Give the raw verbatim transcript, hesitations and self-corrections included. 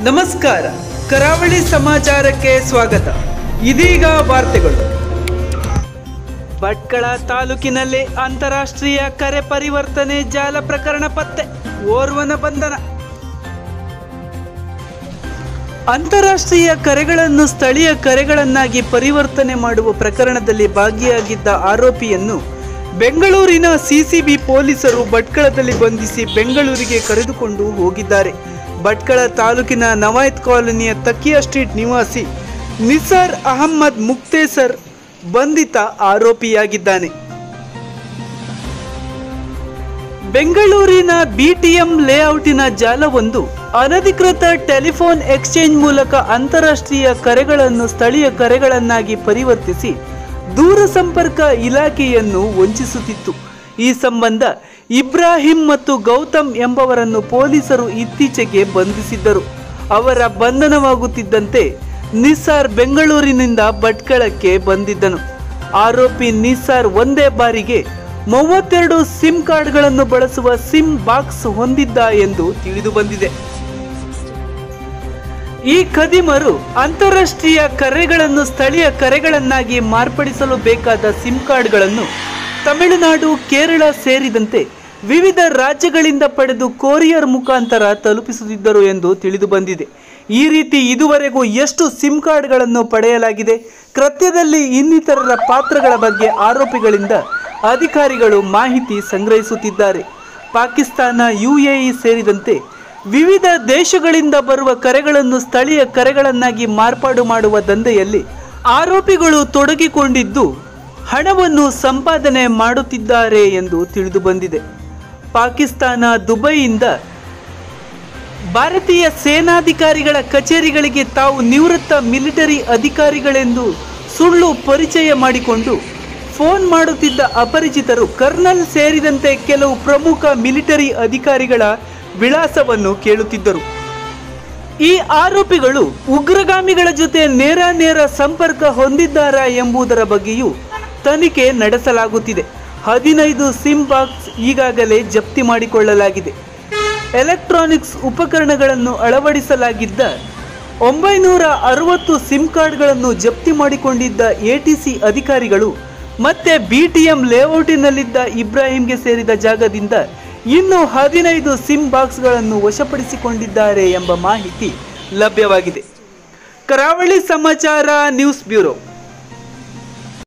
ನಮಸ್ಕಾರ, ಕರಾವಳಿ ಸಮಾಚಾರಕ್ಕೆ ಸ್ವಾಗತ. ಇದೀಗ ವಾರ್ತೆಗಳು. ಭಟ್ಕಳ ತಾಲೂಕಿನಲ್ಲಿ ಅಂತಾರಾಷ್ಟ್ರೀಯ ಕರೆ ಪರಿವರ್ತನೆ ಜಾಲ ಪ್ರಕರಣ ಪತ್ತೆ, ಓರ್ವನ ಬಂಧನ. ಅಂತಾರಾಷ್ಟ್ರೀಯ ಕರೆಗಳನ್ನು ಸ್ಥಳೀಯ ಕರೆಗಳನ್ನಾಗಿ ಪರಿವರ್ತನೆ ಮಾಡುವ ಪ್ರಕರಣದಲ್ಲಿ ಭಾಗಿಯಾಗಿದ್ದ ಆರೋಪಿಯನ್ನು ಬೆಂಗಳೂರಿನ ಸಿಸಿಬಿ ಪೊಲೀಸರು ಭಟ್ಕಳದಲ್ಲಿ ಬಂಧಿಸಿ ಬೆಂಗಳೂರಿಗೆ ಕರೆದುಕೊಂಡು ಹೋಗಿದ್ದಾರೆ. ಭಟ್ಕಳ ತಾಲೂಕಿನ ನವಾಯತ್ ಕಾಲೋನಿಯ ತಕಿಯಾ ಸ್ಟ್ರೀಟ್ ನಿವಾಸಿ ನಿಸಾರ್ ಅಹಮ್ಮದ್ ಮುಕ್ತೇಸರ್ ಬಂಧಿತ ಆರೋಪಿಯಾಗಿದ್ದಾನೆ. ಬೆಂಗಳೂರಿನ ಬಿಟಿಎಂ ಲೇಔಟಿನ ಜಾಲವೊಂದು ಅನಧಿಕೃತ ಟೆಲಿಫೋನ್ ಎಕ್ಸ್ಚೇಂಜ್ ಮೂಲಕ ಅಂತಾರಾಷ್ಟ್ರೀಯ ಕರೆಗಳನ್ನು ಸ್ಥಳೀಯ ಕರೆಗಳನ್ನಾಗಿ ಪರಿವರ್ತಿಸಿ ದೂರಸಂಪರ್ಕ ಇಲಾಖೆಯನ್ನು ವಂಚಿಸುತ್ತಿತ್ತು. ಈ ಸಂಬಂಧ ಇಬ್ರಾಹಿಂ ಮತ್ತು ಗೌತಮ್ ಎಂಬವರನ್ನು ಪೊಲೀಸರು ಇತ್ತೀಚೆಗೆ ಬಂಧಿಸಿದ್ದರು. ಅವರ ಬಂಧನವಾಗುತ್ತಿದ್ದಂತೆ ನಿಸಾರ್ ಬೆಂಗಳೂರಿನಿಂದ ಭಟ್ಕಳಕ್ಕೆ ಬಂದಿದ್ದನು. ಆರೋಪಿ ನಿಸಾರ್ ಒಂದೇ ಬಾರಿಗೆ ಮೂವತ್ತೆರಡು ಸಿಮ್ ಕಾರ್ಡ್ಗಳನ್ನು ಬಳಸುವ ಸಿಮ್ ಬಾಕ್ಸ್ ಹೊಂದಿದ್ದ ಎಂದು ತಿಳಿದು ಬಂದಿದೆ. ಈ ಖದೀಮರು ಅಂತಾರಾಷ್ಟ್ರೀಯ ಕರೆಗಳನ್ನು ಸ್ಥಳೀಯ ಕರೆಗಳನ್ನಾಗಿ ಮಾರ್ಪಡಿಸಲು ಬೇಕಾದ ಸಿಮ್ ಕಾರ್ಡ್ಗಳನ್ನು ತಮಿಳುನಾಡು, ಕೇರಳ ಸೇರಿದಂತೆ ವಿವಿಧ ರಾಜ್ಯಗಳಿಂದ ಪಡೆದು ಕೊರಿಯರ್ ಮುಖಾಂತರ ತಲುಪಿಸುತ್ತಿದ್ದರು ಎಂದು ತಿಳಿದು ಬಂದಿದೆ. ಈ ರೀತಿ ಇದುವರೆಗೂ ಎಷ್ಟು ಸಿಮ್ ಕಾರ್ಡ್ಗಳನ್ನು ಪಡೆಯಲಾಗಿದೆ? ಕೃತ್ಯದಲ್ಲಿ ಇನ್ನಿತರರ ಪಾತ್ರಗಳ ಬಗ್ಗೆ ಆರೋಪಿಗಳಿಂದ ಅಧಿಕಾರಿಗಳು ಮಾಹಿತಿ ಸಂಗ್ರಹಿಸುತ್ತಿದ್ದಾರೆ. ಪಾಕಿಸ್ತಾನ, ಯುಎಇ ಸೇರಿದಂತೆ ವಿವಿಧ ದೇಶಗಳಿಂದ ಬರುವ ಕರೆಗಳನ್ನು ಸ್ಥಳೀಯ ಕರೆಗಳನ್ನಾಗಿ ಮಾರ್ಪಾಡು ಮಾಡುವ ದಂಧೆಯಲ್ಲಿ ಆರೋಪಿಗಳು ತೊಡಗಿಕೊಂಡಿದ್ದು ಹಣವನ್ನು ಸಂಪಾದನೆ ಮಾಡುತ್ತಿದ್ದಾರೆ ಎಂದು ತಿಳಿದು ಬಂದಿದೆ. ಪಾಕಿಸ್ತಾನ, ದುಬೈಯಿಂದ ಭಾರತೀಯ ಸೇನಾಧಿಕಾರಿಗಳ ಕಚೇರಿಗಳಿಗೆ ತಾವು ನಿವೃತ್ತ ಮಿಲಿಟರಿ ಅಧಿಕಾರಿಗಳೆಂದು ಸುಳ್ಳು ಪರಿಚಯ ಮಾಡಿಕೊಂಡು ಫೋನ್ ಮಾಡುತ್ತಿದ್ದ ಅಪರಿಚಿತರು ಕರ್ನಲ್ ಸೇರಿದಂತೆ ಕೆಲವು ಪ್ರಮುಖ ಮಿಲಿಟರಿ ಅಧಿಕಾರಿಗಳ ವಿಳಾಸವನ್ನು ಕೇಳುತ್ತಿದ್ದರು. ಈ ಆರೋಪಿಗಳು ಉಗ್ರಗಾಮಿಗಳ ಜೊತೆ ನೇರ ನೇರ ಸಂಪರ್ಕ ಹೊಂದಿದ್ದಾರಾ ಎಂಬುದರ ಬಗ್ಗೆಯೂ ತನಿಖೆ ನಡೆಸಲಾಗುತ್ತಿದೆ. ಹದಿನೈದು ಸಿಮ್ ಬಾಕ್ಸ್ ಈಗಾಗಲೇ ಜಪ್ತಿ ಮಾಡಿಕೊಳ್ಳಲಾಗಿದೆ. ಎಲೆಕ್ಟ್ರಾನಿಕ್ಸ್ ಉಪಕರಣಗಳನ್ನು ಅಳವಡಿಸಲಾಗಿದ್ದ ಒಂಬೈನೂರ ಅರವತ್ತು ಸಿಮ್ ಕಾರ್ಡ್ಗಳನ್ನು ಜಪ್ತಿ ಮಾಡಿಕೊಂಡಿದ್ದ ಎಟಿಸಿ ಅಧಿಕಾರಿಗಳು ಮತ್ತೆ ಬಿಟಿಎಂ ಲೇಔಟಿನಲ್ಲಿದ್ದ ಇಬ್ರಾಹಿಂಗೆ ಸೇರಿದ ಜಾಗದಿಂದ ಇನ್ನು ಹದಿನೈದು ಸಿಮ್ ಬಾಕ್ಸ್ಗಳನ್ನು ವಶಪಡಿಸಿಕೊಂಡಿದ್ದಾರೆ ಎಂಬ ಮಾಹಿತಿ ಲಭ್ಯವಾಗಿದೆ. ಕರಾವಳಿ ಸಮಾಚಾರ ನ್ಯೂಸ್ ಬ್ಯೂರೋ.